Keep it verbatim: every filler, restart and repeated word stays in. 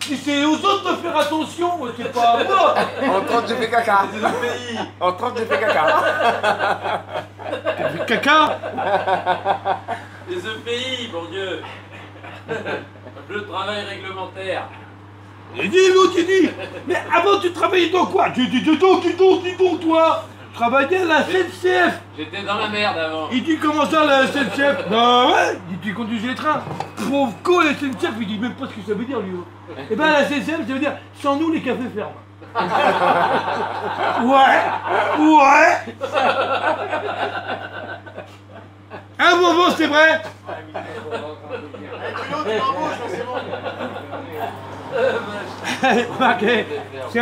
Si c'est aux autres de faire attention, c'est pas à moi. En trente, j'ai fait caca. En trente, j'ai fait caca. T'as fait caca? Les E P I, mon Dieu. Le travail réglementaire. Il dit, l'autre, il dit, mais avant tu travaillais dans quoi? Tu dis, dis donc, dis donc, dis donc, toi. Je travaillais à la S N C F. J'étais dans la merde avant. Il dit, comment ça, la S N C F? Ben ouais, il dit, tu conduisais les trains. Pauvre con, la S N C F, il dit même pas ce que ça veut dire, lui. Eh ben, la S N C F, ça veut dire, sans nous, les cafés ferment. Ouais, ouais. Un bonbon, c'est vrai. L'autre, il embauche, c'est bon. Marqué.